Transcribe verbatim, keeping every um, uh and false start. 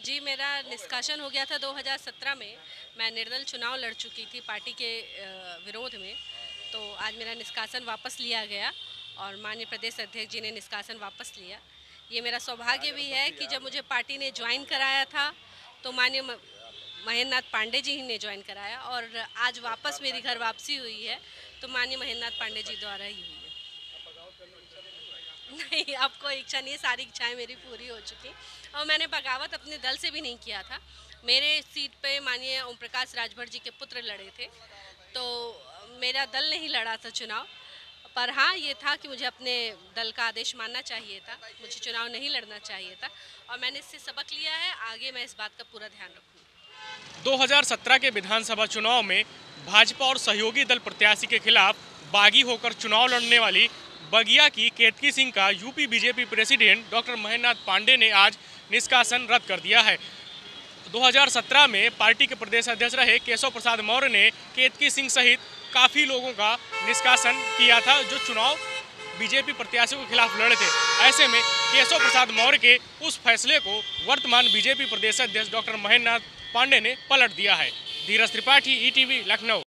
जी, मेरा निष्कासन हो गया था दो हज़ार सत्रह में। मैं निर्दल चुनाव लड़ चुकी थी पार्टी के विरोध में। तो आज मेरा निष्कासन वापस लिया गया और माननीय प्रदेश अध्यक्ष जी ने निष्कासन वापस लिया। ये मेरा सौभाग्य भी है कि जब मुझे पार्टी ने ज्वाइन कराया था तो माननीय महेंद्र नाथ पांडे जी ने ज्वाइन कराया और आज वापस मेरी घर वापसी हुई है तो माननीय महेंद्र नाथ पांडे जी द्वारा ही हुई है। नहीं, अब कोई इच्छा नहीं है, सारी इच्छाएं मेरी पूरी हो चुकी और मैंने बगावत अपने दल से भी नहीं किया था। मेरे सीट पे माननीय ओम प्रकाश राजभर जी के पुत्र लड़े थे, तो मेरा दल नहीं लड़ा था चुनाव। पर हाँ, ये था कि मुझे अपने दल का आदेश मानना चाहिए था, मुझे चुनाव नहीं लड़ना चाहिए था और मैंने इससे सबक लिया है। आगे मैं इस बात का पूरा ध्यान रखूँगी। दो हज़ार सत्रह के विधानसभा चुनाव में भाजपा और सहयोगी दल प्रत्याशी के खिलाफ बागी होकर चुनाव लड़ने वाली बगिया की केतकी सिंह का UP BJP president doctor Mahendra Nath Pandey ने आज निष्कासन रद्द कर दिया है। दो हज़ार सत्रह में पार्टी के प्रदेश अध्यक्ष रहे केशव प्रसाद मौर्य ने केतकी सिंह सहित काफ़ी लोगों का निष्कासन किया था जो चुनाव बीजेपी प्रत्याशियों के खिलाफ लड़े थे। ऐसे में केशव प्रसाद मौर्य के उस फैसले को वर्तमान बीजेपी प्रदेश अध्यक्ष डॉक्टर महेंद्र नाथ पांडे ने पलट दिया है। Dheeraj Tripathi, E TV, Lucknow.